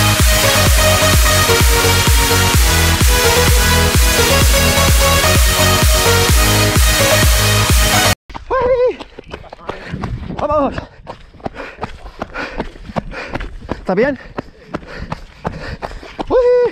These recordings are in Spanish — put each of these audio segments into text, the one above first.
¡Vamos! ¿Está bien? ¡Uy!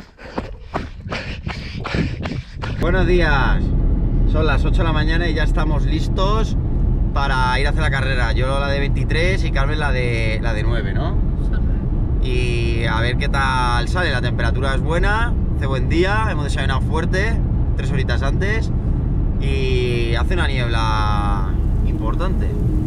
Buenos días. Son las 8 de la mañana y ya estamos listos para ir a hacer la carrera. Yo la de 23 y Carmen la de 9, ¿no? Y a ver qué tal sale. La temperatura es buena, hace buen día, hemos desayunado fuerte 3 horitas antes y hace una niebla importante.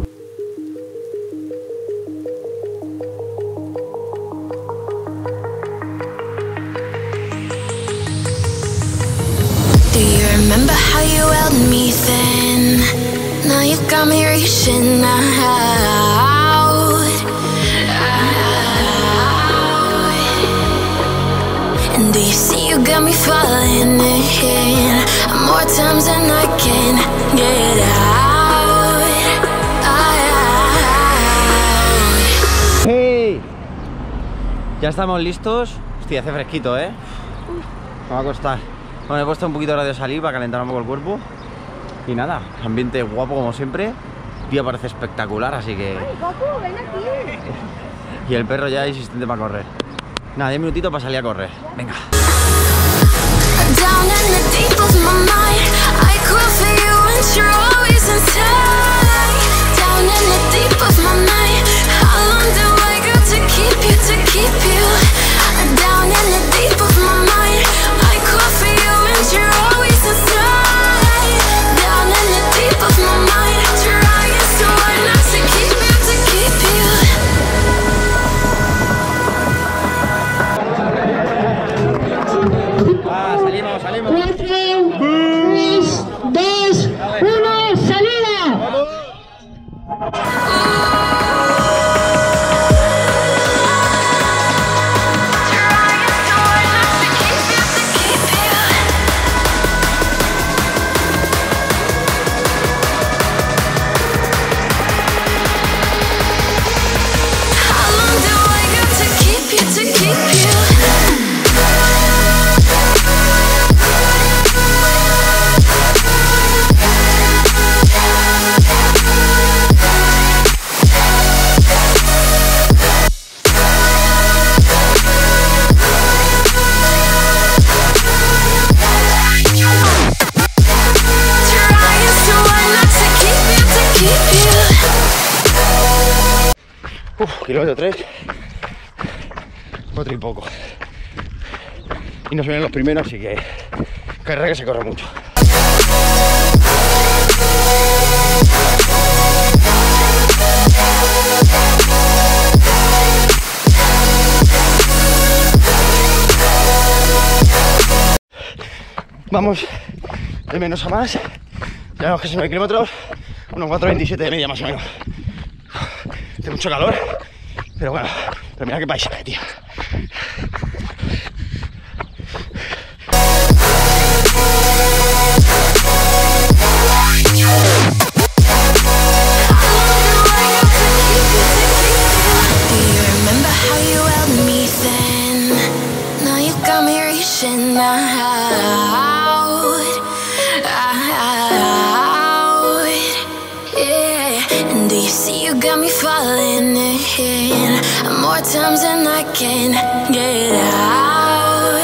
Do you remember how you held me then? Now you got me reaching out. And do you see you got me falling in more times than I can get out. ¡Hey! Ya estamos listos. Hostia, hace fresquito, ¿eh? Me va a costar. Bueno, he puesto un poquito de radio salir para calentar un poco el cuerpo. Y nada, ambiente guapo como siempre. El día parece espectacular, así que... ¡Ay, Goku, ven aquí! Y el perro ya insistente para correr. Nada, 10 minutitos para salir a correr. Venga. Down in the deep of my mind, I call for you and you're always inside. Down in the deep of my mind, how long do I got to keep you, to keep you? Down in the deep of my mind, I call for you and you're always inside. Down in the deep of my mind, trying so hard not to keep you, to keep you. Salimos, salimos. 4, 3, 2, 1, ¡salida! ¡Vamos! Kilómetro 3, 4 y poco. Y nos vienen los primeros, así que carrera que se corre mucho. Vamos de menos a más. Llevamos casi 9 kilómetros, unos 4,27 de media más o menos. Hace mucho calor, pero bueno, pero mira qué paisaje, tío. Do you remember how you held me then? Now you got me reaching out. Yeah. And do you see you got me falling in more times than I can get out.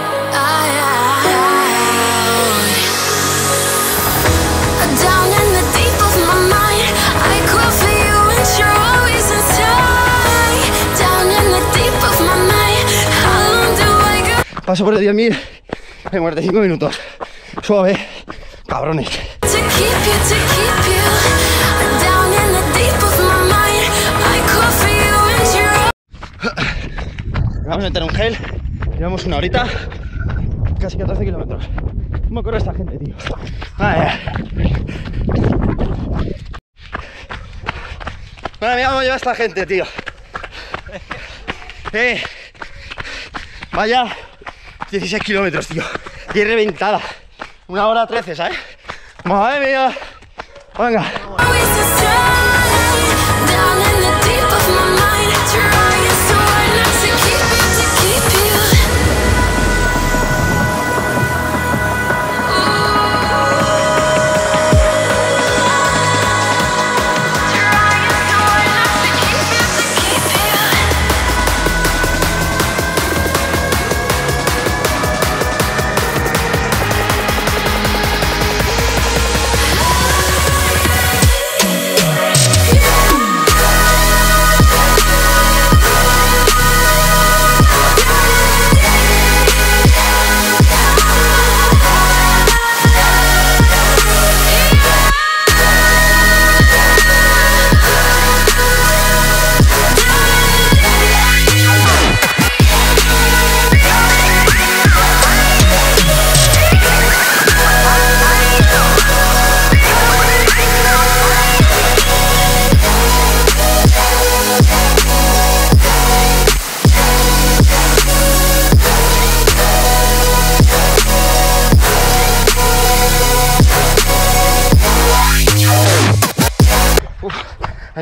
Down in the deep of my mind, I call for you and you're always inside. Down in the deep of my mind, how long do I go Paso por el 10.000 en 45 minutos. Suave, cabrones. to keep you, to keep you? Down in the deep of my mind, I call for you and you're Vamos a meter un gel. Llevamos una horita, casi 14 kilómetros. ¿Cómo corre esta gente, tío? Madre mía, cómo lleva esta gente, tío. Vaya 16 kilómetros, tío. Y reventada. 1 hora 13, ¿sabes? Madre mía. Venga. always inside. Down in the deep of my mind, trying so hard not to keep you,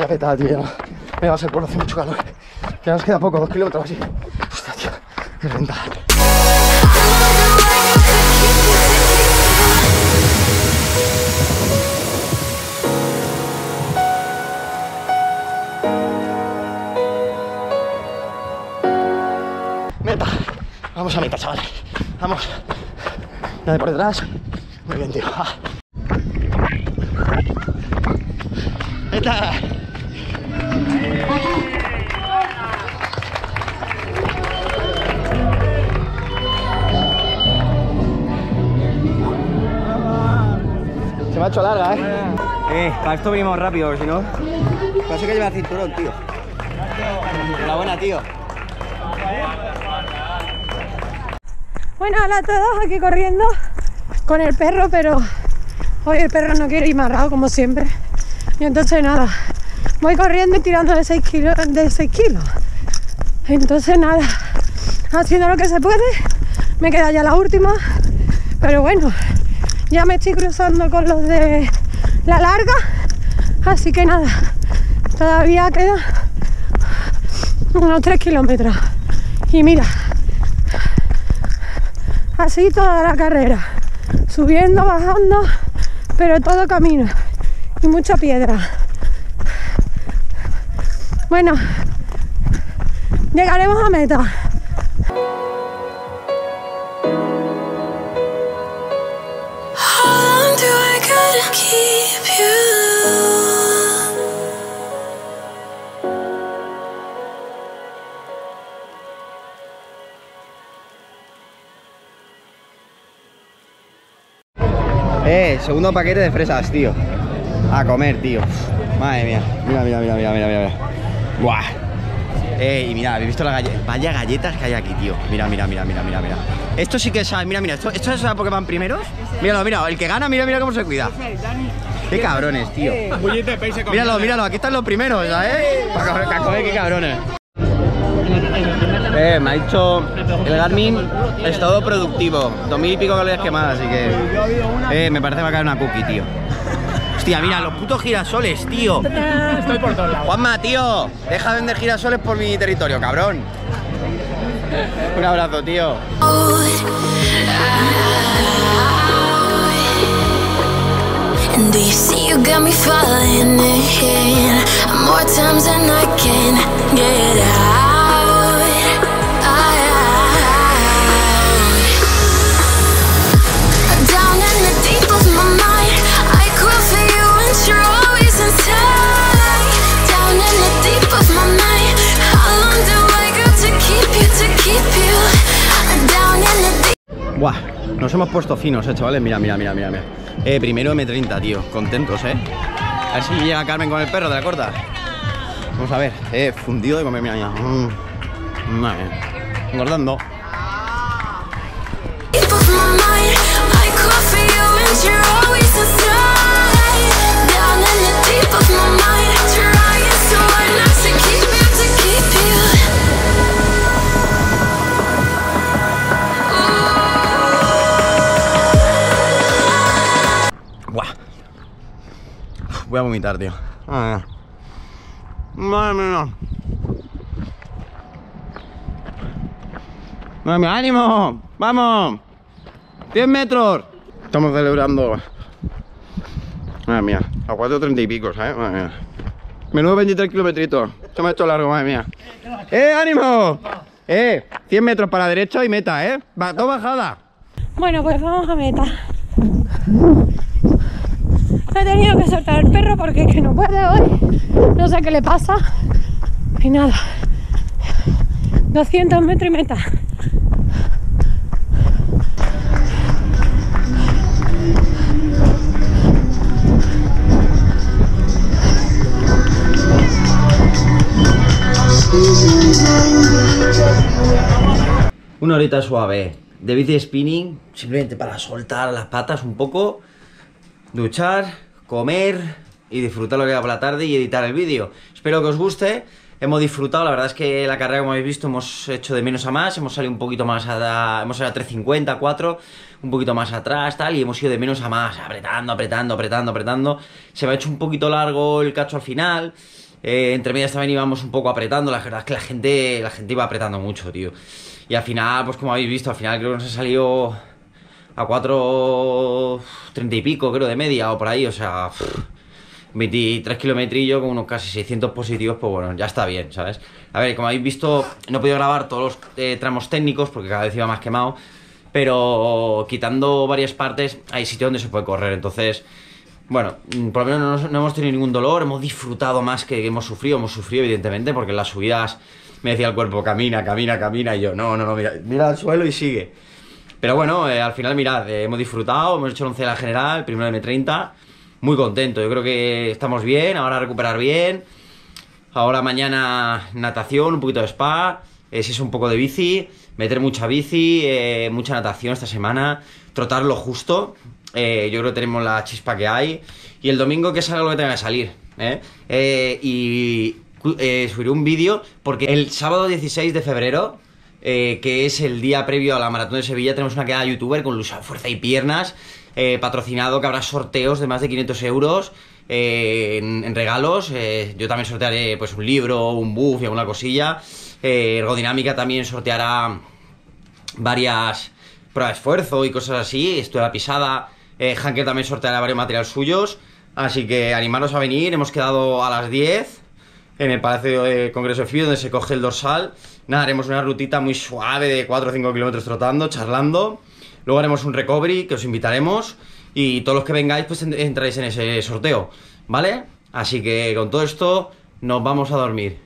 a petar, tío. Me va a ser por hace mucho calor. Ya nos queda poco, 2 kilómetros así. Hostia, tío, qué renta. Meta. Vamos a meta, chavales. Vamos. La de por detrás. Muy bien, tío. Ah. Meta. Se me ha hecho larga, Para esto venimos rápido, si no... Pasa que lleva cinturón, tío. Enhorabuena, tío. Bueno, hola a todos, aquí corriendo con el perro, pero hoy el perro no quiere ir amarrado como siempre. Y entonces nada, voy corriendo y tirando de 6 kilos. Entonces nada, haciendo lo que se puede, me queda ya la última, pero bueno, ya me estoy cruzando con los de la larga, así que nada, todavía queda unos 3 kilómetros. Y mira, así toda la carrera, subiendo, bajando, pero todo camino y mucha piedra. Bueno, llegaremos a meta. How long do I gotta keep you? Segundo paquete de fresas, tío. A comer, tío. Madre mía. Mira. Buah. Y mira, ¿habéis visto la galleta? Vaya galletas que hay aquí, tío. Mira. Esto sí que sabe, mira. ¿Esto es porque van primeros? Míralo. El que gana, mira cómo se cuida. Qué cabrones, tío. Míralo. Aquí están los primeros, ¿sabes? Para comer, qué cabrones. Me ha dicho el Garmin estado productivo, 2000 y pico calorías quemadas, así que me parece que va a caer una cookie, tío. Hostia, mira, los putos girasoles, tío. Estoy por todos lados. Juanma, tío, deja de vender girasoles por mi territorio, cabrón. Un abrazo, tío. And do you see you got me falling in more times than I can get out? Down in the deep of my mind, I crawl for you and you're always inside. Down in the deep of my mind, how long do I got to keep you? Down in the deep. Buah, nos hemos puesto finos, chavales. Mira. Primero M30, tío. Contentos, A ver si llega Carmen con el perro de la corta. Vamos a ver. Fundido de comer, mira. Madre. Engordando. Deep of my mind, I crawl for you and you're always inside. Down in the deep of my mind, trying so hard not to keep you. Buah. Voy a vomitar, tío. Madre mía. Madre mía, ánimo. Vamos. 100 metros. Estamos celebrando. Madre mía. A 4:30 y pico, ¿sabes? Madre mía. Menudo 23 kilometritos. Se me ha hecho largo, madre mía. ¡Ánimo! 100 metros para la derecha y meta, Va, todo bajada. Bueno, pues vamos a meta. He tenido que soltar el perro porque es que no puede hoy. No sé qué le pasa. Y nada. 200 metros y meta. Una horita suave de bici spinning, simplemente para soltar las patas un poco, duchar, comer y disfrutar lo que queda por la tarde y editar el vídeo. Espero que os guste. Hemos disfrutado, la verdad es que la carrera, como habéis visto, hemos hecho de menos a más, hemos salido un poquito más hemos salido a 3:50, 4, un poquito más atrás, tal, y hemos ido de menos a más, apretando. Se me ha hecho un poquito largo el cacho al final. Entre medias también íbamos un poco apretando. La verdad es que la gente iba apretando mucho, tío. Y al final, pues como habéis visto, al final creo que nos ha salido a 4.30 y pico, creo, de media o por ahí. O sea, 23 kilometrillos con unos casi 600 positivos, pues bueno, ya está bien, ¿sabes? A ver, como habéis visto, no he podido grabar todos los tramos técnicos porque cada vez iba más quemado. Pero quitando varias partes, hay sitios donde se puede correr. Entonces, bueno, por lo menos no hemos tenido ningún dolor. Hemos disfrutado más que hemos sufrido evidentemente, porque en las subidas me decía el cuerpo, camina, camina, camina. Y yo, no, mira al suelo y sigue. Pero bueno, al final, mirad, hemos disfrutado. Hemos hecho el 11 de la general, el primero de M30. Muy contento, yo creo que estamos bien. Ahora a recuperar bien. Ahora mañana natación, un poquito de spa. Si es un poco de bici, meter mucha bici, mucha natación esta semana, trotar lo justo. Yo creo que tenemos la chispa que hay. Y el domingo que salga lo que tenga que salir, subiré un vídeo porque el sábado 16 de febrero, que es el día previo a la Maratón de Sevilla, tenemos una quedada youtuber con Luisa Fuerza y Piernas, patrocinado, que habrá sorteos de más de 500 euros en regalos. Yo también sortearé pues un libro, un buff y alguna cosilla. Ergodinámica también sorteará varias pruebas de esfuerzo y cosas así. Esto de la pisada. Hanker también sorteará varios materiales suyos. Así que animaros a venir. Hemos quedado a las 10 en el Palacio de Congreso de FIU, donde se coge el dorsal. Nada, haremos una rutita muy suave de 4 o 5 kilómetros trotando, charlando. Luego haremos un recovery que os invitaremos. Y todos los que vengáis pues entráis en ese sorteo, ¿vale? Así que con todo esto nos vamos a dormir.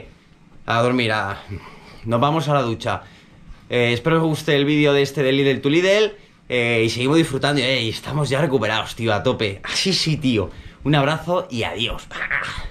Nos vamos a la ducha. Espero que os guste el vídeo de este de Lidl to Lidl. Y seguimos disfrutando. Y estamos ya recuperados, tío, a tope. Así sí, tío. Un abrazo y adiós.